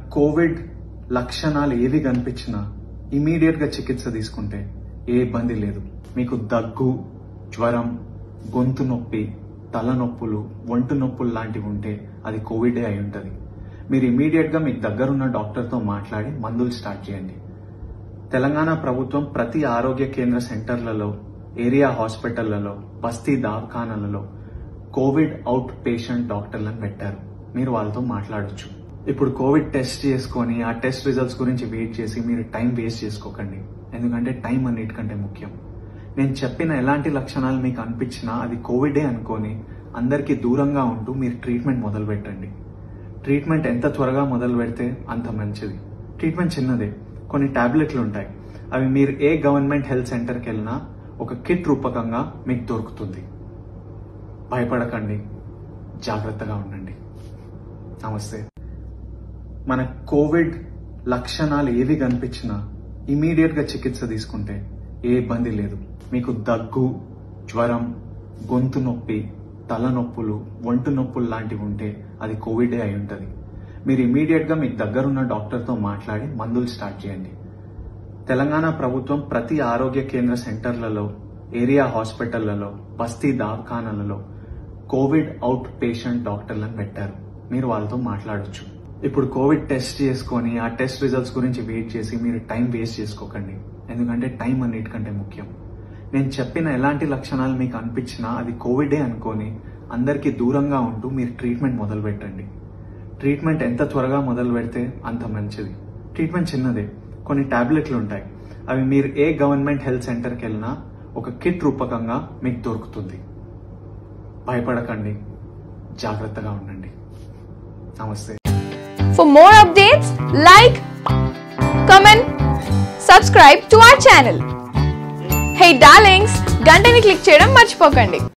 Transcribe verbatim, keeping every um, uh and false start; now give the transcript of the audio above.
Covid లక్షణాలు ఏవి కనిపించినా ఇమీడియట్ గా చికిత్స తీసుకుంటే ఏ ఇబ్బంది లేదు. మీకు దగ్గు, జ్వరం, గొంతు నొప్పి, తలనొప్పులు, ఒంటి నొప్పులు లాంటివి ఉంటే అది కోవిడే అయి ఉంటుంది. మీరు ఇమీడియట్ గా మీకు దగ్గరున్న డాక్టర్తో మాట్లాడి మందులు స్టార్ట్ చేయండి. తెలంగాణ ప్రభుత్వం ప్రతి ఆరోగ్య కేంద్ర సెంటర్లలో, ఏరియా హాస్పిటళ్లలో, బస్తీ దవాఖానాలలో కోవిడ్ అవుట్ పేషెంట్ డాక్టర్లను పెట్టారు. మీరు వాళ్ళతో మాట్లాడొచ్చు. ఇప్పుడు కోవిడ్ టెస్ట్ చేసుకొని ఆ టెస్ట్ రిజల్ట్స్ గురించి వెయిట్ చేసి మీరు టైం వేస్ట్ చేసుకోకండి. ఎందుకంటే టైం అన్నిటికంటే ముఖ్యం. నేను చెప్పిన ఎలాంటి లక్షణాలు మీకు అనిపించినా అది కోవిడే అనుకొని అందరికీ దూరంగా ఉంటూ మీరు ట్రీట్మెంట్ మొదలు పెట్టండి. ట్రీట్మెంట్ ఎంత త్వరగా మొదలు పెడితే అంత మంచిది. ట్రీట్మెంట్ చిన్నదే, కొన్ని టాబ్లెట్లు ఉంటాయి. అవి మీరు ఏ గవర్నమెంట్ హెల్త్ సెంటర్కి వెళ్ళినా ఒక కిట్ రూపకంగా మీకు దొరుకుతుంది. భయపడకండి, జాగ్రత్తగా ఉండండి. నమస్తే. మన కోవిడ్ లక్షణాలు ఏవి కనిపించినా ఇమీడియట్ గా చికిత్స తీసుకుంటే ఏ ఇబ్బంది లేదు. మీకు దగ్గు, జ్వరం, గొంతు నొప్పి, తలనొప్పులు, ఒంటి నొప్పులు లాంటివి ఉంటే అది కోవిడే అయి ఉంటుంది. మీరు ఇమీడియట్ గా మీకు దగ్గరున్న డాక్టర్తో మాట్లాడి మందులు స్టార్ట్ చేయండి. తెలంగాణ ప్రభుత్వం ప్రతి ఆరోగ్య కేంద్ర సెంటర్లలో, ఏరియా హాస్పిటళ్లలో, బస్తీ దవాఖానాలలో కోవిడ్ అవుట్ పేషెంట్ డాక్టర్లను పెట్టారు. మీరు వాళ్ళతో మాట్లాడొచ్చు. ఇప్పుడు కోవిడ్ టెస్ట్ చేసుకొని ఆ టెస్ట్ రిజల్ట్స్ గురించి వెయిట్ చేసి మీరు టైం వేస్ట్ చేసుకోకండి. ఎందుకంటే టైం అన్నిటికంటే ముఖ్యం. నేను చెప్పిన ఎలాంటి లక్షణాలు మీకు అనిపించినా అది కోవిడే అనుకొని అందరికీ దూరంగా ఉంటూ మీరు ట్రీట్మెంట్ మొదలు పెట్టండి. ట్రీట్మెంట్ ఎంత త్వరగా మొదలు పెడితే అంత మంచిది. ట్రీట్మెంట్ చిన్నదే, కొన్ని టాబ్లెట్లు ఉంటాయి. అవి మీరు ఏ గవర్నమెంట్ హెల్త్ సెంటర్కి వెళ్ళినా ఒక కిట్ రూపకంగా మీకు దొరుకుతుంది. భయపడకండి, జాగ్రత్తగా ఉండండి. నమస్తే. For more updates, like, comment, subscribe to our channel. Hey darlings, గంటని click చేయడం మర్చిపోకండి.